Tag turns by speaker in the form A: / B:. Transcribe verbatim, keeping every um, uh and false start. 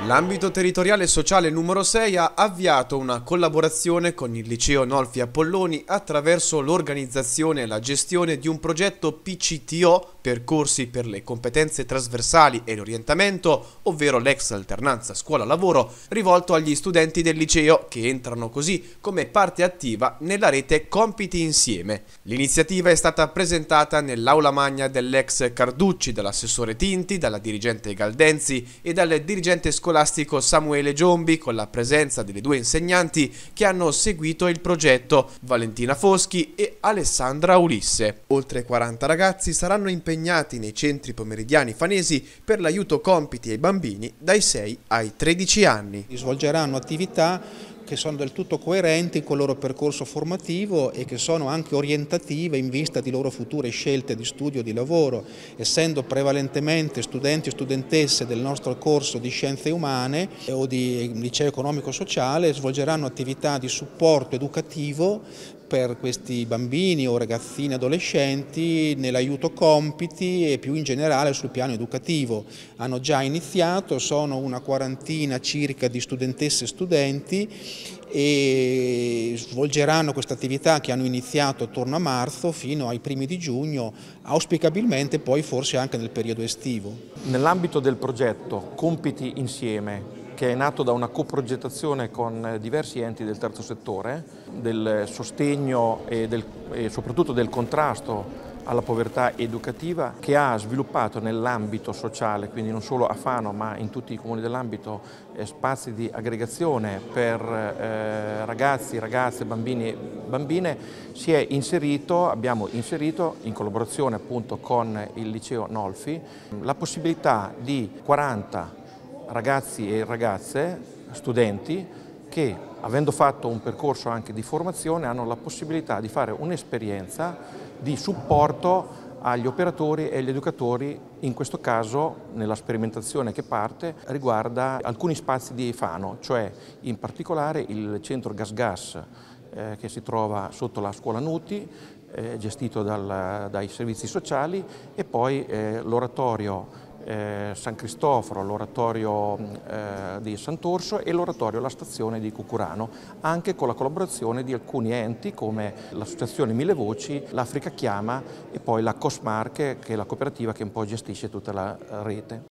A: L'ambito territoriale sociale numero sei ha avviato una collaborazione con il Liceo Nolfi Appolloni attraverso l'organizzazione e la gestione di un progetto P C T O, percorsi per le competenze trasversali e l'orientamento, ovvero l'ex alternanza scuola-lavoro, rivolto agli studenti del liceo che entrano così come parte attiva nella rete Compiti Insieme. L'iniziativa è stata presentata nell'aula magna dell'ex Carducci dall'assessore Tinti, dalla dirigente Galdenzi e dal dirigente scolastico scolastico Samuele Giombi, con la presenza delle due insegnanti che hanno seguito il progetto, Valentina Foschi e Alessandra Ulisse. Oltre quaranta ragazzi saranno impegnati nei centri pomeridiani fanesi per l'aiuto compiti ai bambini dai sei ai tredici anni.
B: Svolgeranno attività che sono del tutto coerenti con il loro percorso formativo e che sono anche orientative in vista di loro future scelte di studio e di lavoro, essendo prevalentemente studenti e studentesse del nostro corso di scienze umane o di liceo economico-sociale, svolgeranno attività di supporto educativo per questi bambini o ragazzini adolescenti nell'aiuto compiti e più in generale sul piano educativo. Hanno già iniziato, sono una quarantina circa di studentesse e studenti e svolgeranno questa attività che hanno iniziato attorno a marzo fino ai primi di giugno, auspicabilmente poi forse anche nel periodo estivo.
C: Nell'ambito del progetto Compiti Insieme, che è nato da una coprogettazione con diversi enti del terzo settore, del sostegno e, del, e soprattutto del contrasto alla povertà educativa, che ha sviluppato nell'ambito sociale, quindi non solo a Fano ma in tutti i comuni dell'ambito, eh, spazi di aggregazione per eh, ragazzi, ragazze, bambini e bambine, si è inserito, abbiamo inserito in collaborazione appunto con il Liceo Nolfi la possibilità di quaranta ragazzi e ragazze, studenti, che avendo fatto un percorso anche di formazione hanno la possibilità di fare un'esperienza di supporto agli operatori e agli educatori, in questo caso nella sperimentazione che parte riguarda alcuni spazi di Fano, cioè in particolare il centro Gas Gas eh, che si trova sotto la scuola Nuti, eh, gestito dal, dai servizi sociali, e poi eh, l'oratorio Eh, San Cristoforo, l'oratorio eh, di Sant'Orso e l'oratorio La Stazione di Cucurano, anche con la collaborazione di alcuni enti come l'associazione Mille Voci, l'Africa Chiama e poi la Cosmarche, che è la cooperativa che un po' gestisce tutta la rete.